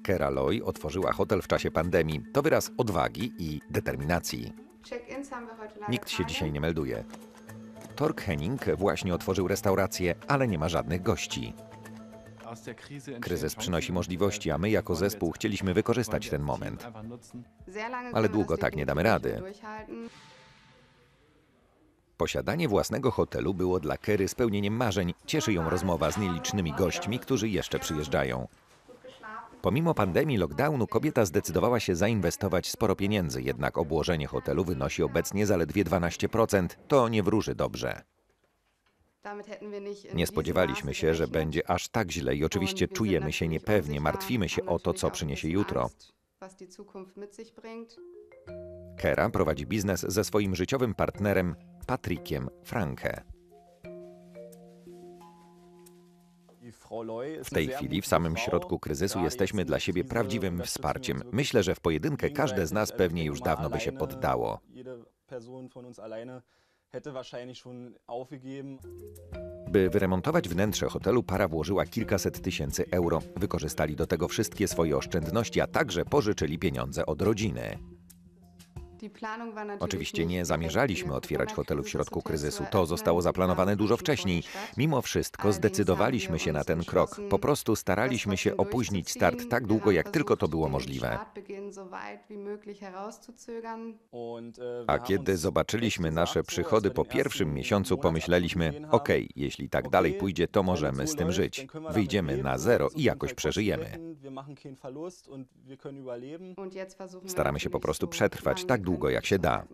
Kera Loy otworzyła hotel w czasie pandemii. To wyraz odwagi i determinacji. Nikt się dzisiaj nie melduje. Tork Henning właśnie otworzył restaurację, ale nie ma żadnych gości. Kryzys przynosi możliwości, a my jako zespół chcieliśmy wykorzystać ten moment. Ale długo tak nie damy rady. Posiadanie własnego hotelu było dla Kery spełnieniem marzeń. Cieszy ją rozmowa z nielicznymi gośćmi, którzy jeszcze przyjeżdżają. Pomimo pandemii, lockdownu, kobieta zdecydowała się zainwestować sporo pieniędzy, jednak obłożenie hotelu wynosi obecnie zaledwie 12%. To nie wróży dobrze. Nie spodziewaliśmy się, że będzie aż tak źle i oczywiście czujemy się niepewnie, martwimy się o to, co przyniesie jutro. Kera prowadzi biznes ze swoim życiowym partnerem Patrickiem Franke. W tej chwili, w samym środku kryzysu, jesteśmy dla siebie prawdziwym wsparciem. Myślę, że w pojedynkę każde z nas pewnie już dawno by się poddało. By wyremontować wnętrze hotelu, para włożyła kilkaset tysięcy euro. Wykorzystali do tego wszystkie swoje oszczędności, a także pożyczyli pieniądze od rodziny. Oczywiście nie zamierzaliśmy otwierać hotelu w środku kryzysu. To zostało zaplanowane dużo wcześniej. Mimo wszystko zdecydowaliśmy się na ten krok. Po prostu staraliśmy się opóźnić start tak długo, jak tylko to było możliwe. A kiedy zobaczyliśmy nasze przychody po pierwszym miesiącu, pomyśleliśmy, okej, jeśli tak dalej pójdzie, to możemy z tym żyć. Wyjdziemy na zero i jakoś przeżyjemy. Staramy się po prostu przetrwać tak długo, jak się da.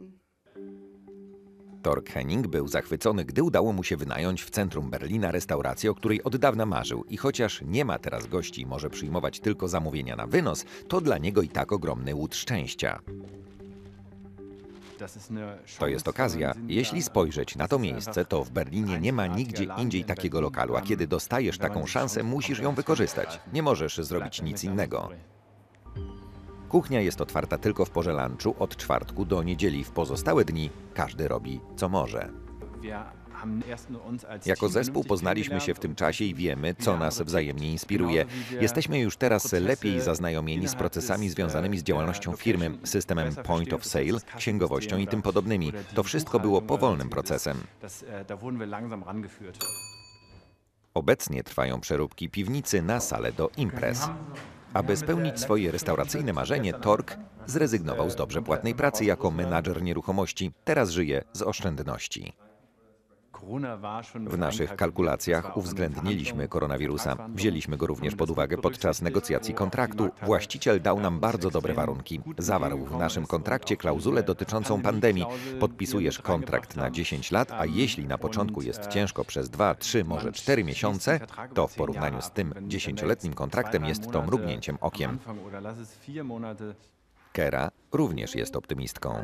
Tork Henning był zachwycony, gdy udało mu się wynająć w centrum Berlina restaurację, o której od dawna marzył. I chociaż nie ma teraz gości i może przyjmować tylko zamówienia na wynos, to dla niego i tak ogromny łód szczęścia. To jest okazja. Jeśli spojrzeć na to miejsce, to w Berlinie nie ma nigdzie indziej takiego lokalu, a kiedy dostajesz taką szansę, musisz ją wykorzystać. Nie możesz zrobić nic innego. Kuchnia jest otwarta tylko w porze lunchu od czwartku do niedzieli. W pozostałe dni każdy robi, co może. Jako zespół poznaliśmy się w tym czasie i wiemy, co nas wzajemnie inspiruje. Jesteśmy już teraz lepiej zaznajomieni z procesami związanymi z działalnością firmy, systemem point of sale, księgowością i tym podobnymi. To wszystko było powolnym procesem. Obecnie trwają przeróbki piwnicy na salę do imprez. Aby spełnić swoje restauracyjne marzenie, Tork zrezygnował z dobrze płatnej pracy jako menadżer nieruchomości. Teraz żyje z oszczędności. W naszych kalkulacjach uwzględniliśmy koronawirusa. Wzięliśmy go również pod uwagę podczas negocjacji kontraktu. Właściciel dał nam bardzo dobre warunki. Zawarł w naszym kontrakcie klauzulę dotyczącą pandemii. Podpisujesz kontrakt na 10 lat, a jeśli na początku jest ciężko przez 2, 3, może 4 miesiące, to w porównaniu z tym 10-letnim kontraktem jest to mrugnięciem okiem. Kera również jest optymistką.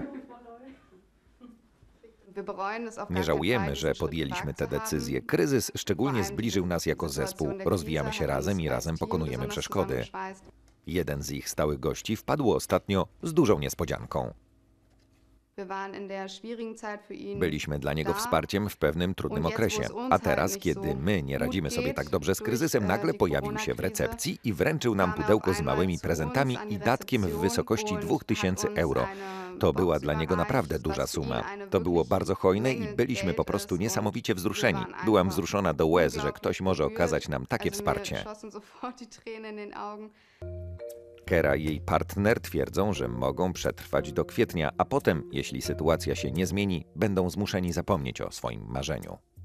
Nie żałujemy, że podjęliśmy tę decyzję. Kryzys szczególnie zbliżył nas jako zespół. Rozwijamy się razem i razem pokonujemy przeszkody. Jeden z ich stałych gości wpadł ostatnio z dużą niespodzianką. Byliśmy dla niego wsparciem w pewnym trudnym okresie. A teraz, kiedy my nie radzimy sobie tak dobrze z kryzysem, nagle pojawił się w recepcji i wręczył nam pudełko z małymi prezentami i datkiem w wysokości 2000 euro. To była dla niego naprawdę duża suma. To było bardzo hojne i byliśmy po prostu niesamowicie wzruszeni. Byłam wzruszona do łez, że ktoś może okazać nam takie wsparcie. Kera i jej partner twierdzą, że mogą przetrwać do kwietnia, a potem, jeśli sytuacja się nie zmieni, będą zmuszeni zapomnieć o swoim marzeniu.